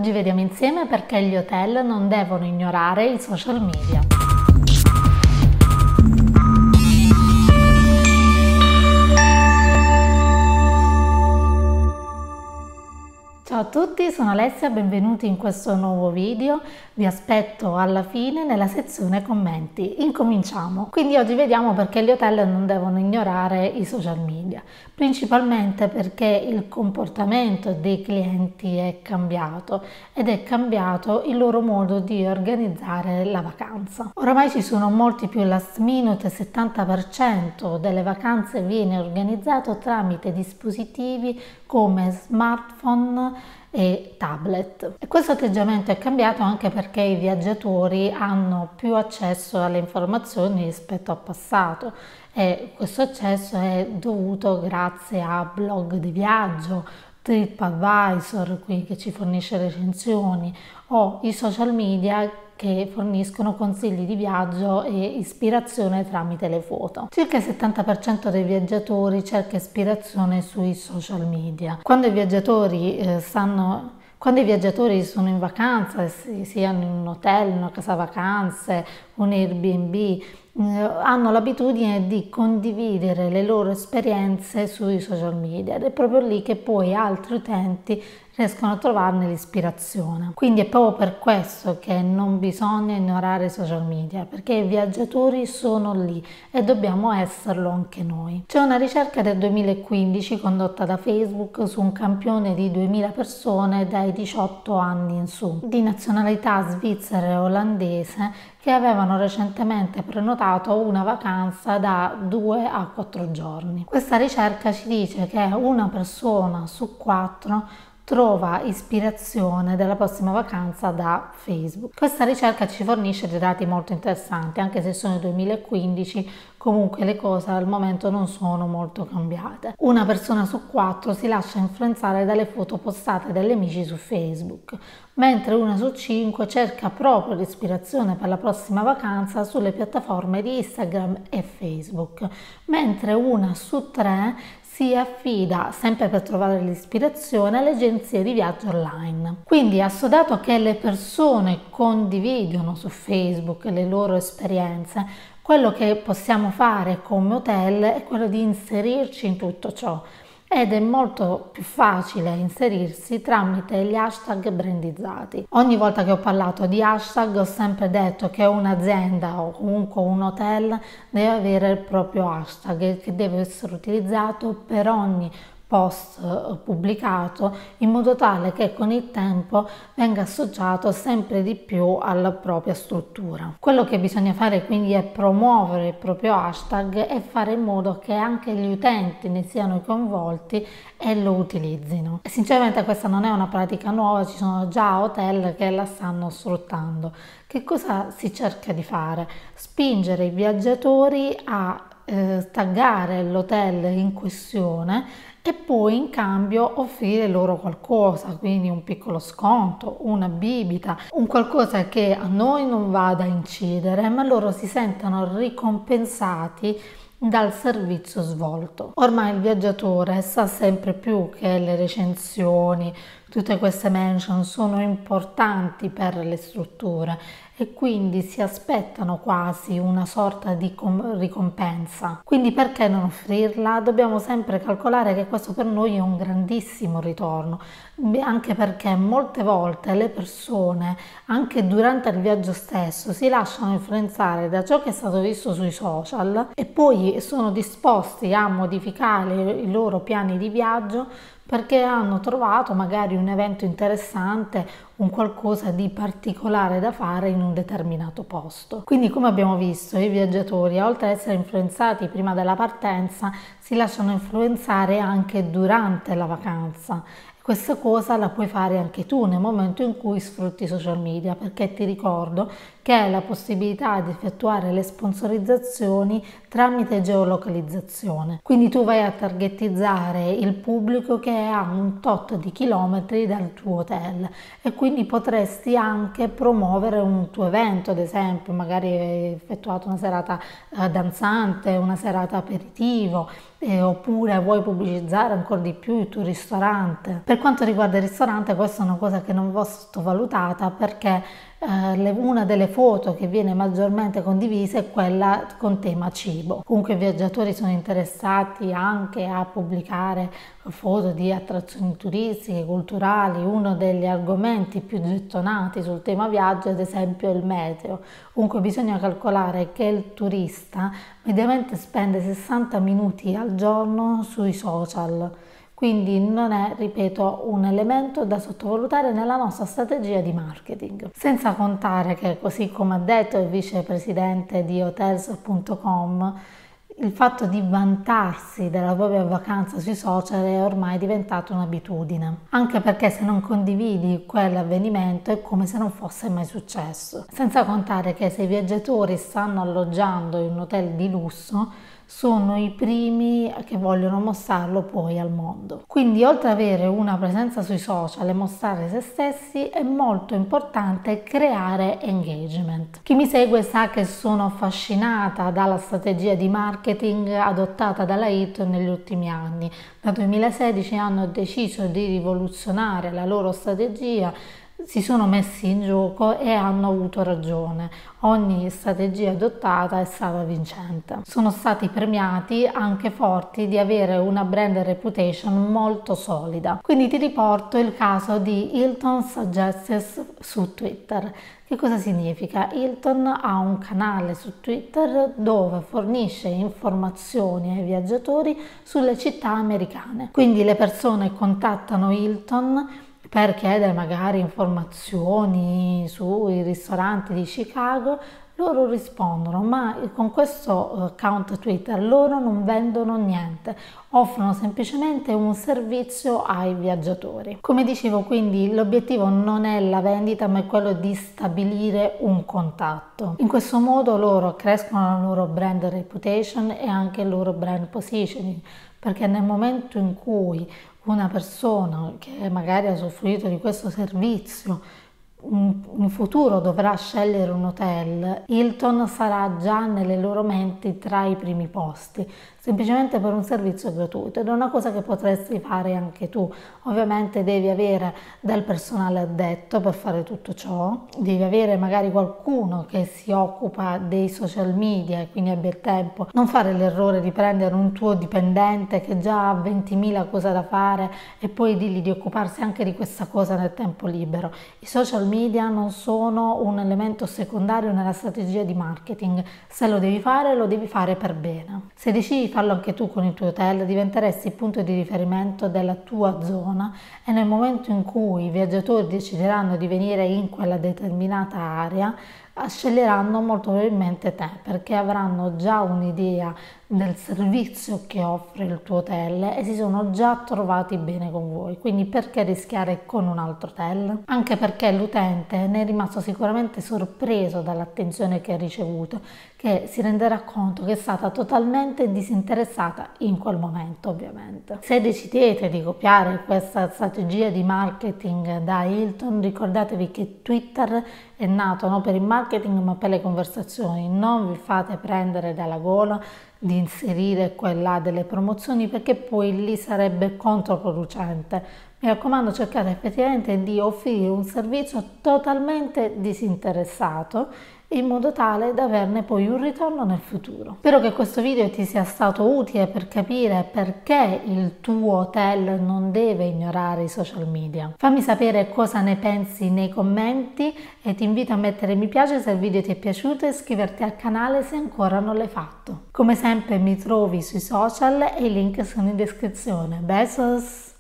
Oggi vediamo insieme perché gli hotel non devono ignorare i social media. Ciao a tutti, sono Alessia, benvenuti in questo nuovo video. Vi aspetto alla fine nella sezione commenti. Incominciamo. Quindi oggi vediamo perché gli hotel non devono ignorare i social media, principalmente perché il comportamento dei clienti è cambiato ed è cambiato il loro modo di organizzare la vacanza. Oramai ci sono molti più last minute, il 70% delle vacanze viene organizzato tramite dispositivi come smartphone e tablet. E questo atteggiamento è cambiato anche perché i viaggiatori hanno più accesso alle informazioni rispetto al passato e questo accesso è dovuto grazie a blog di viaggio, TripAdvisor qui che ci fornisce recensioni o i social media che forniscono consigli di viaggio e ispirazione tramite le foto. Circa il 70% dei viaggiatori cerca ispirazione sui social media. Quando i viaggiatori sono in vacanza, siano in un hotel, una casa vacanze, un Airbnb, hanno l'abitudine di condividere le loro esperienze sui social media ed è proprio lì che poi altri utenti riescono a trovarne l'ispirazione. Quindi è proprio per questo che non bisogna ignorare i social media, perché i viaggiatori sono lì e dobbiamo esserlo anche noi. C'è una ricerca del 2015 condotta da Facebook su un campione di 2000 persone dai 18 anni in su, di nazionalità svizzera e olandese, che avevano recentemente prenotato una vacanza da 2 a 4 giorni. Questa ricerca ci dice che una persona su 4 trova ispirazione della prossima vacanza da Facebook. Questa ricerca ci fornisce dei dati molto interessanti, anche se sono il 2015, comunque le cose al momento non sono molto cambiate. Una persona su 4 si lascia influenzare dalle foto postate dagli amici su Facebook, mentre una su 5 cerca proprio l'ispirazione per la prossima vacanza sulle piattaforme di Instagram e Facebook, mentre una su 3 si affida, sempre per trovare l'ispirazione, alle agenzie di viaggio online. Quindi, assodato che le persone condividono su Facebook le loro esperienze, quello che possiamo fare come hotel è quello di inserirci in tutto ciò. Ed è molto più facile inserirsi tramite gli hashtag brandizzati. Ogni volta che ho parlato di hashtag ho sempre detto che un'azienda o comunque un hotel deve avere il proprio hashtag che deve essere utilizzato per ogni post pubblicato in modo tale che con il tempo venga associato sempre di più alla propria struttura. Quello che bisogna fare quindi è promuovere il proprio hashtag e fare in modo che anche gli utenti ne siano coinvolti e lo utilizzino. E sinceramente questa non è una pratica nuova, ci sono già hotel che la stanno sfruttando. Che cosa si cerca di fare? Spingere i viaggiatori a taggare l'hotel in questione e poi in cambio offrire loro qualcosa, quindi un piccolo sconto, una bibita, un qualcosa che a noi non vada a incidere, ma loro si sentano ricompensati dal servizio svolto. Ormai il viaggiatore sa sempre più che le recensioni, tutte queste mention sono importanti per le strutture e quindi si aspettano quasi una sorta di ricompensa. Quindi perché non offrirla? Dobbiamo sempre calcolare che questo per noi è un grandissimo ritorno, anche perché molte volte le persone, anche durante il viaggio stesso, si lasciano influenzare da ciò che è stato visto sui social e poi sono disposti a modificare i loro piani di viaggio perché hanno trovato magari un evento interessante, un qualcosa di particolare da fare in un determinato posto. Quindi, come abbiamo visto, i viaggiatori, oltre ad essere influenzati prima della partenza, si lasciano influenzare anche durante la vacanza. Questa cosa la puoi fare anche tu nel momento in cui sfrutti i social media, perché ti ricordo che hai la possibilità di effettuare le sponsorizzazioni tramite geolocalizzazione. Quindi tu vai a targetizzare il pubblico che è a un tot di chilometri dal tuo hotel e quindi potresti anche promuovere un tuo evento, ad esempio, magari hai effettuato una serata danzante, una serata aperitivo oppure vuoi pubblicizzare ancora di più il tuo ristorante. Per quanto riguarda il ristorante, questa è una cosa che non va sottovalutata, perché una delle foto che viene maggiormente condivisa è quella con tema cibo. Comunque i viaggiatori sono interessati anche a pubblicare foto di attrazioni turistiche, culturali. Uno degli argomenti più gettonati sul tema viaggio, ad esempio, è il meteo. Comunque bisogna calcolare che il turista mediamente spende 60 minuti al giorno sui social. Quindi non è, ripeto, un elemento da sottovalutare nella nostra strategia di marketing. Senza contare che, così come ha detto il vicepresidente di Hotels.com, il fatto di vantarsi della propria vacanza sui social è ormai diventato un'abitudine, anche perché se non condividi quell'avvenimento è come se non fosse mai successo. Senza contare che se i viaggiatori stanno alloggiando in un hotel di lusso, sono i primi che vogliono mostrarlo poi al mondo. Quindi, oltre ad avere una presenza sui social e mostrare se stessi, è molto importante creare engagement. Chi mi segue sa che sono affascinata dalla strategia di marketing adottata dalla Hilton negli ultimi anni. Dal 2016 hanno deciso di rivoluzionare la loro strategia, si sono messi in gioco e hanno avuto ragione. Ogni strategia adottata è stata vincente. Sono stati premiati anche forti di avere una brand reputation molto solida. Quindi ti riporto il caso di Hilton Suggests su Twitter. Che cosa significa? Hilton ha un canale su Twitter dove fornisce informazioni ai viaggiatori sulle città americane. Quindi le persone contattano Hilton per chiedere magari informazioni sui ristoranti di Chicago, loro rispondono, ma con questo account Twitter loro non vendono niente, offrono semplicemente un servizio ai viaggiatori. Come dicevo, quindi l'obiettivo non è la vendita, ma è quello di stabilire un contatto. In questo modo loro crescono la loro brand reputation e anche il loro brand positioning, perché nel momento in cui una persona che magari ha usufruito di questo servizio in futuro dovrà scegliere un hotel, Hilton sarà già nelle loro menti tra i primi posti, semplicemente per un servizio gratuito. Ed è una cosa che potresti fare anche tu. Ovviamente devi avere del personale addetto per fare tutto ciò, devi avere magari qualcuno che si occupa dei social media e quindi abbia il tempo. Non fare l'errore di prendere un tuo dipendente che già ha 20.000 cose da fare e poi dirgli di occuparsi anche di questa cosa nel tempo libero. I social media non sono un elemento secondario nella strategia di marketing. Se lo devi fare per bene. Se decidi di farlo anche tu con il tuo hotel, diventeresti il punto di riferimento della tua zona, e nel momento in cui i viaggiatori decideranno di venire in quella determinata area, sceglieranno molto probabilmente te, perché avranno già un'idea del servizio che offre il tuo hotel e si sono già trovati bene con voi. Quindi perché rischiare con un altro hotel? Anche perché l'utente ne è rimasto sicuramente sorpreso dall'attenzione che ha ricevuto, che si renderà conto che è stata totalmente disinteressata in quel momento, ovviamente. Se decidete di copiare questa strategia di marketing da Hilton, ricordatevi che Twitter è nato non per il marketing ma per le conversazioni. Non vi fate prendere dalla gola di inserire quella delle promozioni, perché poi lì sarebbe controproducente. Mi raccomando, cercate effettivamente di offrire un servizio totalmente disinteressato, in modo tale da averne poi un ritorno nel futuro. Spero che questo video ti sia stato utile per capire perché il tuo hotel non deve ignorare i social media. Fammi sapere cosa ne pensi nei commenti e ti invito a mettere mi piace se il video ti è piaciuto e iscriverti al canale se ancora non l'hai fatto. Come sempre mi trovi sui social e i link sono in descrizione. Besos!